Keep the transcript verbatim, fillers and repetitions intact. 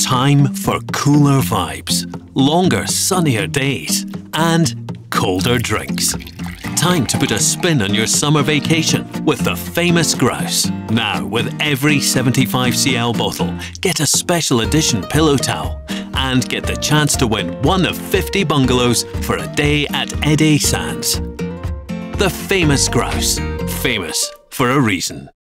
Time for cooler vibes, longer sunnier days, and colder drinks. Time to put a spin on your summer vacation with the Famous Grouse. Now, with every seventy-five c l bottle, get a special edition pillow towel and get the chance to win one of fifty bungalows for a day at Eddésands. The Famous Grouse. Famous for a reason.